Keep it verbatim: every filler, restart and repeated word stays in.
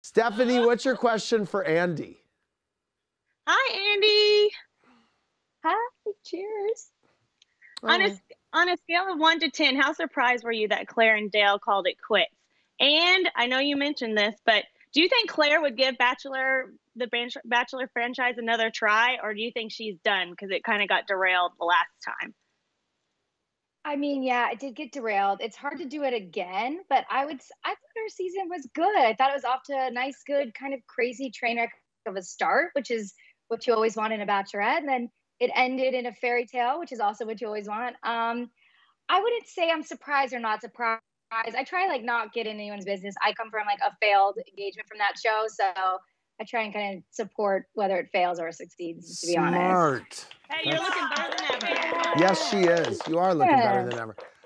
Stephanie, what's your question for Andy? Hi, Andy. Hi, cheers. Oh. On a, on a scale of one to ten, how surprised were you that Clare and Dale called it quits? And I know you mentioned this, but do you think Clare would give Bachelor, the Bachelor franchise another try, or do you think she's done because it kind of got derailed the last time? I mean, yeah, it did get derailed. It's hard to do it again, but I would, I thought her season was good. I thought it was off to a nice, good, kind of crazy train wreck of a start, which is what you always want in a Bachelorette. And then it ended in a fairy tale, which is also what you always want. Um, I wouldn't say I'm surprised or not surprised. I try like not get in anyone's business. I come from like a failed engagement from that show, so I try and kind of support whether it fails or succeeds, to be honest. Smart. Hey, you're looking better than ever. Yes, she is. You are looking Yeah. better than ever.